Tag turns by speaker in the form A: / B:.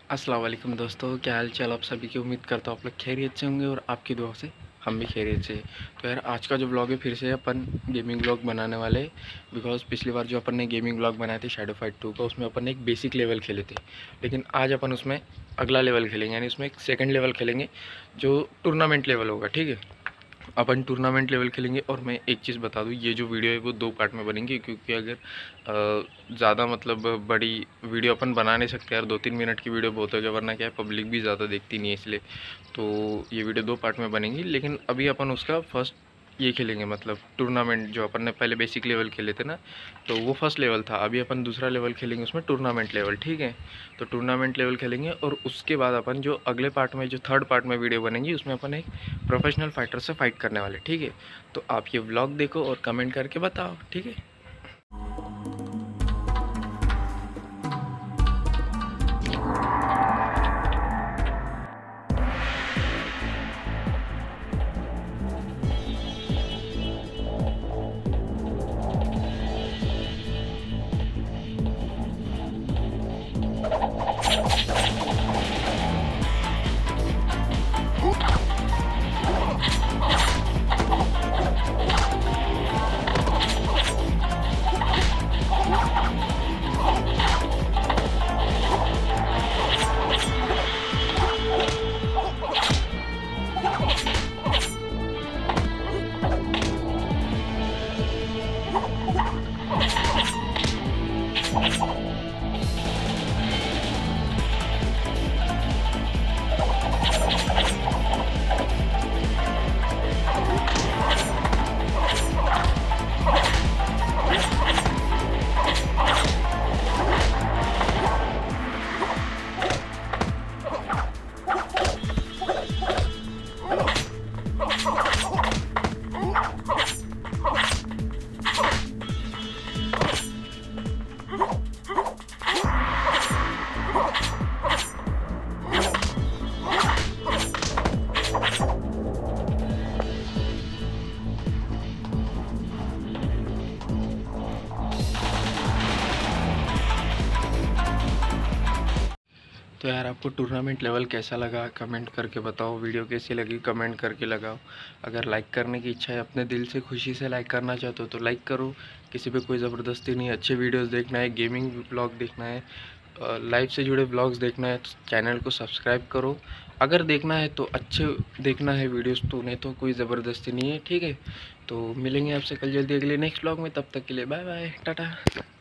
A: अस्सलाम वालेकुम दोस्तों, क्या हाल चाल आप सभी की। उम्मीद करता हूँ आप लोग खैरियत से होंगे और आपकी दुआ से हम भी खैरियत से। तो यार आज का जो व्लॉग है फिर से अपन गेमिंग व्लॉग बनाने वाले हैं। बिकॉज पिछली बार जो अपन ने गेमिंग व्लॉग बनाए थे शैडो फाइट 2 का, उसमें अपन ने एक बेसिक लेवल खेले थे। लेकिन आज अपन उसमें अगला लेवल खेलेंगे, यानी उसमें एक सेकेंड लेवल खेलेंगे जो टूर्नामेंट लेवल होगा। ठीक है, अपन टूर्नामेंट लेवल खेलेंगे। और मैं एक चीज़ बता दूँ, ये जो वीडियो है वो 2 पार्ट में बनेंगी, क्योंकि अगर ज़्यादा मतलब बड़ी वीडियो अपन बना नहीं सकते यार। 2-3 मिनट की वीडियो बहुत हो गया, वरना क्या है पब्लिक भी ज़्यादा देखती नहीं है, इसलिए तो ये वीडियो 2 पार्ट में बनेंगी। लेकिन अभी अपन उसका फर्स्ट ये खेलेंगे, मतलब टूर्नामेंट जो अपन ने पहले बेसिक लेवल खेले थे ना, तो वो फर्स्ट लेवल था। अभी अपन दूसरा लेवल खेलेंगे उसमें टूर्नामेंट लेवल। ठीक है, तो टूर्नामेंट लेवल खेलेंगे और उसके बाद अपन जो अगले पार्ट में जो थर्ड पार्ट में वीडियो बनेंगी उसमें अपन एक प्रोफेशनल फाइटर से फाइट करने वाले। ठीक है, तो आप ये व्लॉग देखो और कमेंट करके बताओ। ठीक है, तो यार आपको टूर्नामेंट लेवल कैसा लगा कमेंट करके बताओ। वीडियो कैसी लगी कमेंट करके लगाओ। अगर लाइक करने की इच्छा है, अपने दिल से खुशी से लाइक करना चाहते हो तो लाइक करो। किसी पे कोई ज़बरदस्ती नहीं। अच्छे वीडियोस देखना है, गेमिंग ब्लॉग देखना है, लाइफ से जुड़े ब्लॉग्स देखना है तो चैनल को सब्सक्राइब करो। अगर देखना है तो अच्छे देखना है वीडियोस, तो नहीं तो कोई ज़बरदस्ती नहीं है। ठीक है, तो मिलेंगे आपसे कल जल्दी अगले नेक्स्ट ब्लॉग में। तब तक के लिए बाय बाय, टाटा।